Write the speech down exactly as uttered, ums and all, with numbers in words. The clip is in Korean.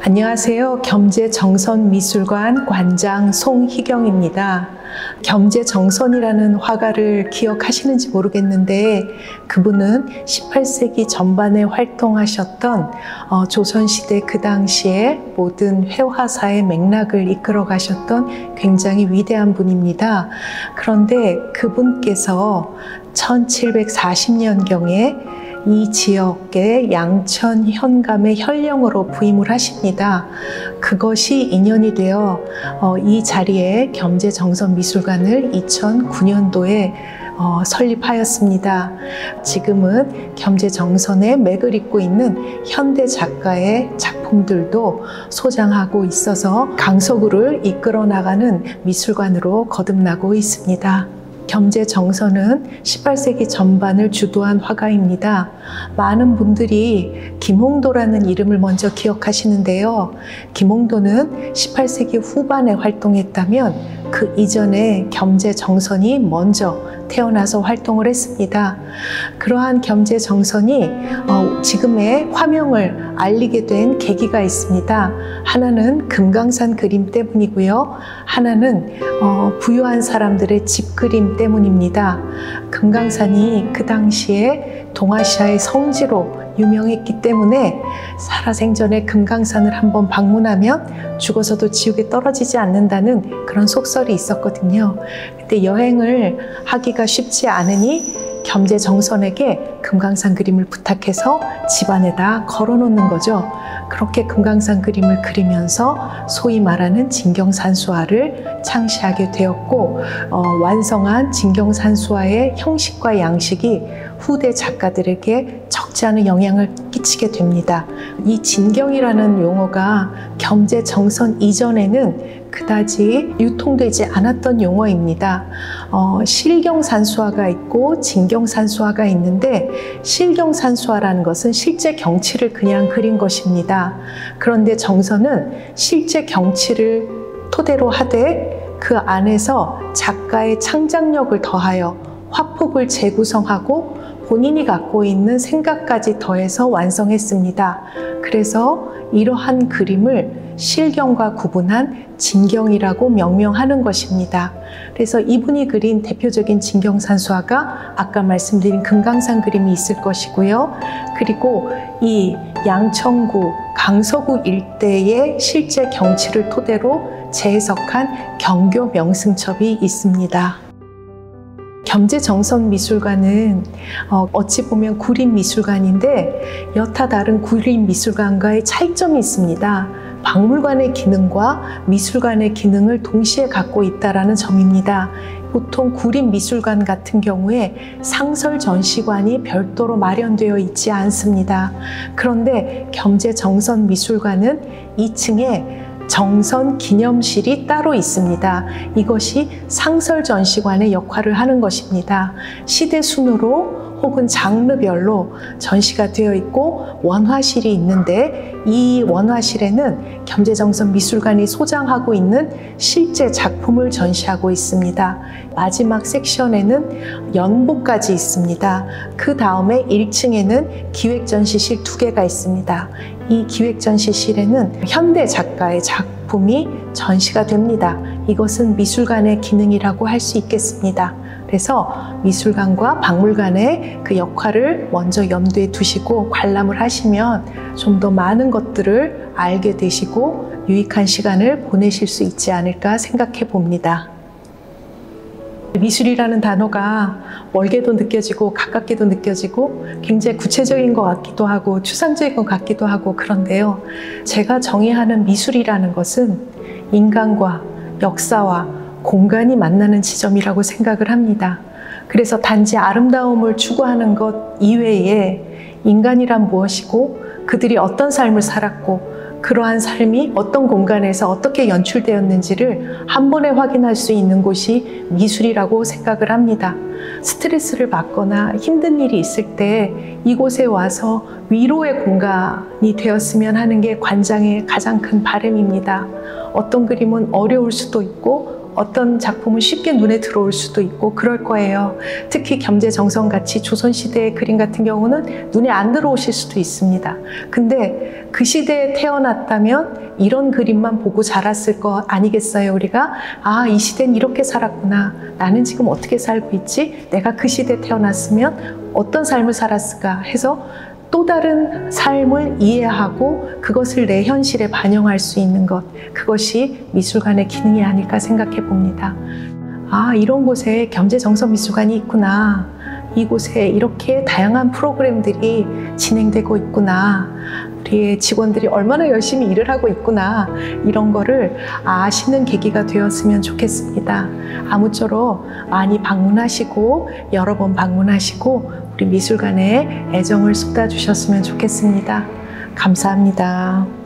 안녕하세요. 겸재정선미술관 관장 송희경입니다. 겸재정선이라는 화가를 기억하시는지 모르겠는데 그분은 십팔 세기 전반에 활동하셨던 어, 조선시대 그 당시에 모든 회화사의 맥락을 이끌어 가셨던 굉장히 위대한 분입니다. 그런데 그분께서 천칠백사십 년경에 이 지역의 양천 현감의 현령으로 부임을 하십니다. 그것이 인연이 되어 어, 이 자리에 겸재정선미술관을 이천구 년도에 어, 설립하였습니다. 지금은 겸재정선에 맥을 잇고 있는 현대 작가의 작품들도 소장하고 있어서 강서구를 이끌어 나가는 미술관으로 거듭나고 있습니다. 겸재정선은 십팔 세기 전반을 주도한 화가입니다. 많은 분들이 김홍도라는 이름을 먼저 기억하시는데요. 김홍도는 십팔 세기 후반에 활동했다면 그 이전에 겸재정선이 먼저 태어나서 활동을 했습니다. 그러한 겸재정선이 어, 지금의 화명을 알리게 된 계기가 있습니다. 하나는 금강산 그림 때문이고요. 하나는 어, 부유한 사람들의 집 그림 때문입니다. 금강산이 그 당시에 동아시아의 성지로 유명했기 때문에 살아생전에 금강산을 한번 방문하면 죽어서도 지옥에 떨어지지 않는다는 그런 속설이 있었거든요. 근데 여행을 하기가 쉽지 않으니 겸재정선에게 금강산 그림을 부탁해서 집안에다 걸어 놓는 거죠. 그렇게 금강산 그림을 그리면서 소위 말하는 진경산수화를 창시하게 되었고 어, 완성한 진경산수화의 형식과 양식이 후대 작가들에게 적지 않은 영향을 끼치게 됩니다. 이 진경이라는 용어가 겸재정선 이전에는 그다지 유통되지 않았던 용어입니다. 어, 실경산수화가 있고 진경산수화가 있는데 실경산수화라는 것은 실제 경치를 그냥 그린 것입니다. 그런데 정선은 실제 경치를 토대로 하되 그 안에서 작가의 창작력을 더하여 화폭을 재구성하고 본인이 갖고 있는 생각까지 더해서 완성했습니다. 그래서 이러한 그림을 실경과 구분한 진경이라고 명명하는 것입니다. 그래서 이분이 그린 대표적인 진경산수화가 아까 말씀드린 금강산 그림이 있을 것이고요. 그리고 이 양천구, 강서구 일대의 실제 경치를 토대로 재해석한 경교 명승첩이 있습니다. 겸재정선미술관은 어, 어찌 보면 구림미술관인데 여타 다른 구림미술관과의 차이점이 있습니다. 박물관의 기능과 미술관의 기능을 동시에 갖고 있다는 점입니다. 보통 구림미술관 같은 경우에 상설전시관이 별도로 마련되어 있지 않습니다. 그런데 겸재정선미술관은 이 층에 정선 기념실이 따로 있습니다. 이것이 상설 전시관의 역할을 하는 것입니다. 시대 순으로 혹은 장르별로 전시가 되어 있고 원화실이 있는데 이 원화실에는 겸재정선미술관이 소장하고 있는 실제 작품을 전시하고 있습니다. 마지막 섹션에는 연보까지 있습니다. 그 다음에 일 층에는 기획전시실 두 개가 있습니다. 이 기획전시실에는 현대 작가의 작품이 전시가 됩니다. 이것은 미술관의 기능이라고 할 수 있겠습니다. 그래서 미술관과 박물관의 그 역할을 먼저 염두에 두시고 관람을 하시면 좀 더 많은 것들을 알게 되시고 유익한 시간을 보내실 수 있지 않을까 생각해 봅니다. 미술이라는 단어가 멀게도 느껴지고 가깝게도 느껴지고 굉장히 구체적인 것 같기도 하고 추상적인 것 같기도 하고 그런데요. 제가 정의하는 미술이라는 것은 인간과 역사와 공간이 만나는 지점이라고 생각을 합니다. 그래서 단지 아름다움을 추구하는 것 이외에 인간이란 무엇이고 그들이 어떤 삶을 살았고 그러한 삶이 어떤 공간에서 어떻게 연출되었는지를 한 번에 확인할 수 있는 곳이 미술이라고 생각을 합니다. 스트레스를 받거나 힘든 일이 있을 때 이곳에 와서 위로의 공간이 되었으면 하는 게 관장의 가장 큰 바람입니다. 어떤 그림은 어려울 수도 있고 어떤 작품은 쉽게 눈에 들어올 수도 있고 그럴 거예요. 특히 겸재정성같이 조선시대의 그림 같은 경우는 눈에 안 들어오실 수도 있습니다. 근데 그 시대에 태어났다면 이런 그림만 보고 자랐을 거 아니겠어요, 우리가? 아, 이 시대는 이렇게 살았구나. 나는 지금 어떻게 살고 있지? 내가 그 시대에 태어났으면 어떤 삶을 살았을까 해서 또 다른 삶을 이해하고 그것을 내 현실에 반영할 수 있는 것, 그것이 미술관의 기능이 아닐까 생각해 봅니다. 아, 이런 곳에 겸재정성미술관이 있구나. 이곳에 이렇게 다양한 프로그램들이 진행되고 있구나. 우리의 직원들이 얼마나 열심히 일을 하고 있구나. 이런 거를 아시는 계기가 되었으면 좋겠습니다. 아무쪼록 많이 방문하시고 여러 번 방문하시고 우리 미술관에 애정을 쏟아주셨으면 좋겠습니다. 감사합니다.